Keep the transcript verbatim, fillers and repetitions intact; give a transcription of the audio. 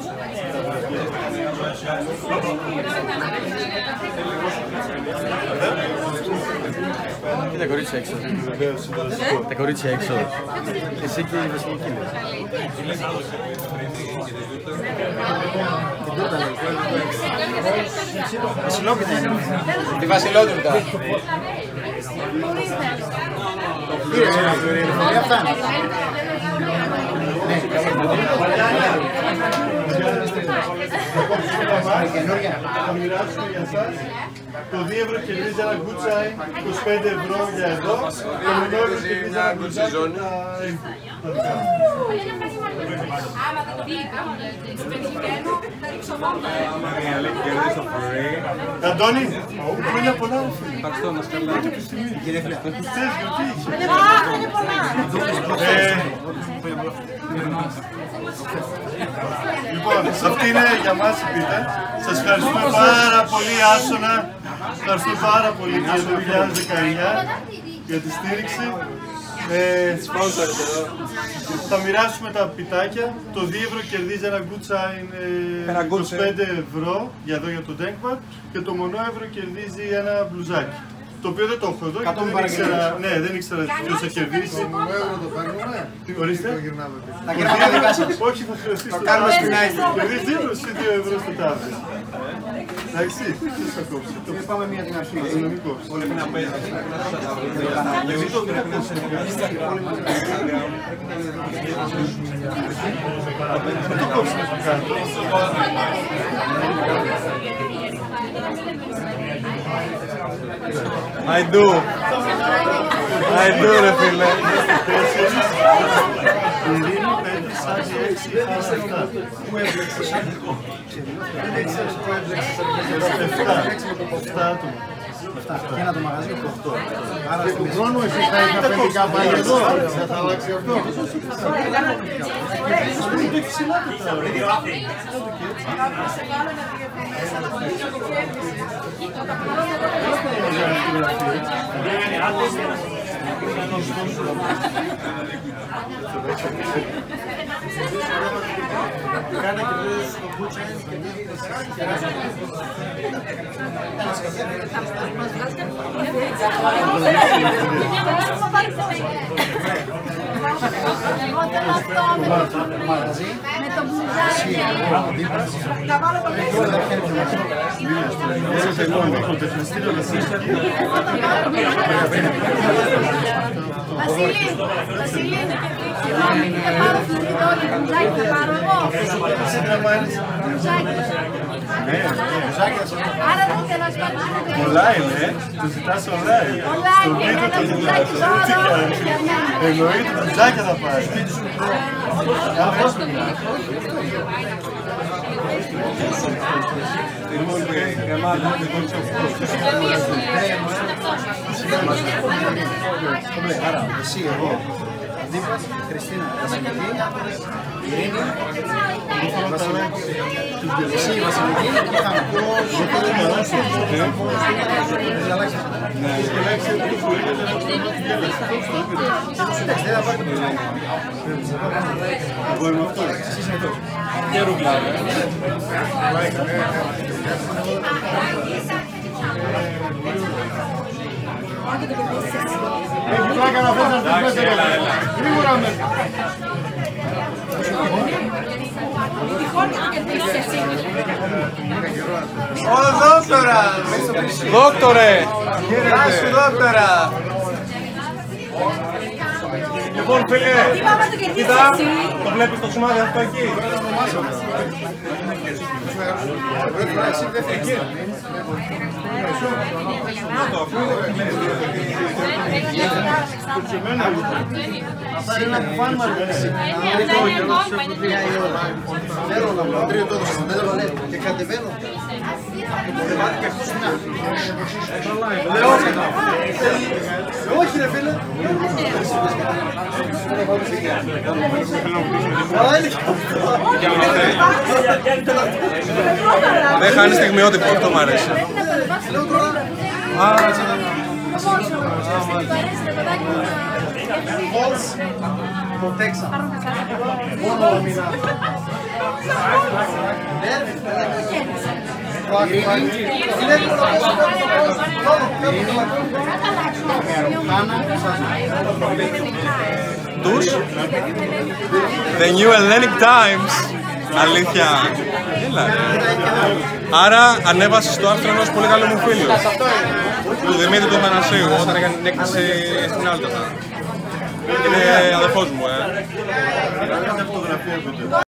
Και τα κορίτσια έξω. Τα κορίτσια έξω. Εσύ και η Βασιλική λες. Βασιλόπιτα είναι. Τη Βασιλόπιτα. Αυτά. Θα μοιράσουμε για εσάς. Το δύο ευρώ κερδίζει ένα γκουτσάι, είκοσι πέντε ευρώ για εδώ. Το μονό ευρώ κερδίζει ένα γκουτσάι για τα άμα δεν το πει κάποιος πετυχαίνω, θα ρίξω μόνο. Αντώνη, χρόνια πολλά. Ευχαριστώ, να σκαλά. Κύριε Φίλε, χτες γιορτή είχε. Χρόνια πολλά. Λοιπόν, αυτή είναι για μας η πίτα. Σας ευχαριστούμε πάρα πολύ, Άσονα. Ευχαριστούμε πάρα πολύ για το δύο χιλιάδες δεκαεννιά για τη στήριξη. Ε, θα μοιράσουμε τα πιτάκια. Το δύο ευρώ κερδίζει ένα γκουτσάι είκοσι πέντε ευρώ για εδώ για το Denkmat και το μονό ευρώ κερδίζει ένα μπλουζάκι. Το οποίο δεν το έχω εδώ και δεν ήξερα, ναι, δεν ήξερα ποιος θα κερδίσει. Το μονό ευρώ το παίρνουμε. Ορίστε. Τα γυρνάμε δικά σας. Όχι, θα χρειαστεί το κάνουμε σπινάκι. Κερδίζει δύο ευρώ ή δύο ευρώ στο τάβι. Εντάξει, ποιος θα κόψει. Πάμε μια την αρχή. Όλοι μην απέζουν. Γιατί το βλέπετε σε θα το κόψουμε στο κάτω. I do. I do, ρε φίλε. Ειρήνη, πέντε, Σάκη, έξι, Χάσα, εφτά. Πού έβλεξες? Δεν έξερες που έβλεξες. Εφτά. Εφτά άτομα. Ένα το μαγαζί, οκτώ. Άρα του χρόνου εσείς θα είχα πεντικά πάλι εδώ. Θα αλλάξει αυτό. Είναι ψηλά τώρα. Κάνα και βρες το μπούτσεν και Με το μπουζάκι. Θα βάλω το Βασίλη, Βασίλη, θα πάρω φλουριτό και μπουζάκι, θα πάρω εγώ. Μπουζάκι. Άρα δεν θέλω να σπάρω. Πολλά είναι, το ζητάς όλα. Όλα είναι, ένα μπουζάκι τώρα. Εννοείται, το μπουζάκια θα πάρει. Άρα, εσύ, εγώ, Αντίπας, Χριστίνα, Βασιλική, Ειρήνη, Βασιλική, εσύ, Βασιλική, και θα πω γιατί δεν μου δώσει. Εντάξει, δεν θα πάρει το μπουζάκι. Μπορούμε αυτό. Εσείς είναι εδώ. Και ρούβλα. Έχει πλάκα να φως να στείλεις μέσα. Γρήγορα μέσα. Ω, δόκτωρα! Δόκτωρε! Γεια σου, δόκτωρα! Λοιπόν, φίλε, Τι πάμε να το κερδίσεις κοίτα, εσύ. το βλέπεις το σημάδι αυτό εκεί. Εκεί. Πάρει ένα κουφάν μαργαρίσι. Θέλω να μου τρίτο το δώσω, δεν το λέω και κατεβαίνω. Όχι ρε φίλε. Δεν χάνει στιγμιότυπο, αυτό μ' αρέσει. Πόσο, πόσο, αρέσει το παιδάκι μου. False protection. Μόνο λαμινά. Τους The New Hellenic Times. Αλήθεια. Έλα. Άρα ανέβασε στο άρθρο ενός πολύ καλού μου φίλου, του Δημήτρη του Μανασίου, όταν έκανε την έκθεση στην Άλτα. Είναι αδερφός μου, ε.